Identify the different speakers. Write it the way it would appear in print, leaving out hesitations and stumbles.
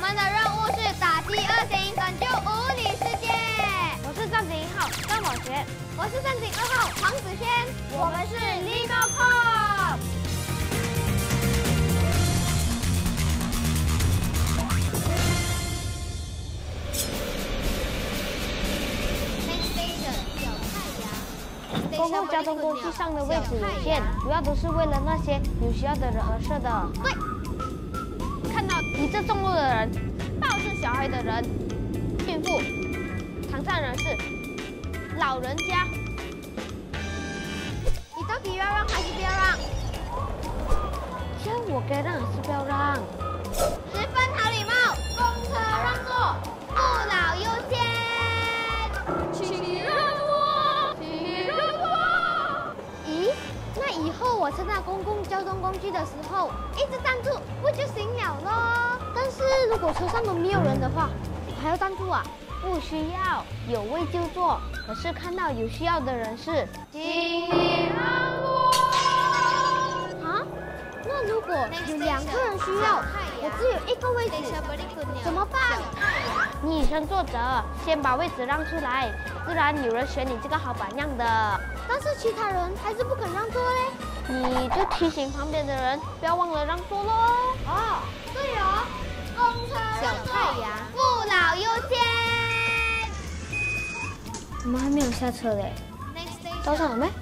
Speaker 1: 们的任务是打击恶行，拯救无理世界。
Speaker 2: 我是战警1号张宝贤，
Speaker 1: 我是战警2号黄子轩，我们是 Legal Corp。
Speaker 2: 公共交通工具上的位置有限，主要都是为了那些有需要的人而设的。
Speaker 1: 对，
Speaker 2: 看到提着重物的人、抱着小孩的人、孕妇、残障人士、老人家，
Speaker 1: 你到底要让还是不要让？
Speaker 2: 这我该让还是不要让
Speaker 1: ？10分好礼貌，公车让座，不老优先。请你让座，请你让座。咦，那以后我乘搭公共交通工具的时候，一直站住不就行了咯？但是如果车上都没有人的话，我还要站住啊？
Speaker 2: 不需要，有位就坐。可是看到有需要的人士，
Speaker 1: 请你让座。啊？那如果有2个人需要，我只有1个位置，怎么办？
Speaker 2: 你以身作则，先把位置让出来，自然有人选你这个好榜样的。
Speaker 1: 但是其他人还是不肯让座嘞，
Speaker 2: 你就提醒旁边的人，不要忘了让座喽。
Speaker 1: 哦，对哦，公车让座，不老优先。
Speaker 2: 我们还没有下车嘞，到上了没？